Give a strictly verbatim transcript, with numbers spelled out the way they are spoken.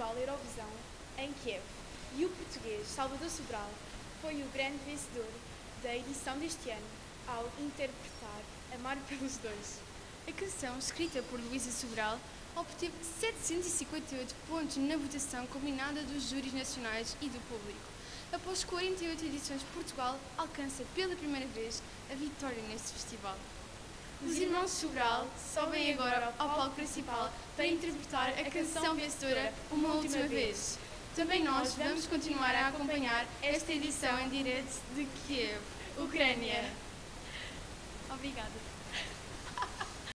Festival Eurovisão em Kiev e o português Salvador Sobral foi o grande vencedor da edição deste ano ao interpretar Amar pelos Dois. A canção, escrita por Luísa Sobral, obteve setecentos e cinquenta e oito pontos na votação combinada dos júris nacionais e do público. Após quarenta e oito edições, Portugal alcança pela primeira vez a vitória neste festival. Os irmãos Sobral sobem agora ao palco principal para interpretar a canção vencedora uma última vez. Também nós vamos continuar a acompanhar esta edição em direto de Kiev, Ucrânia. Obrigada.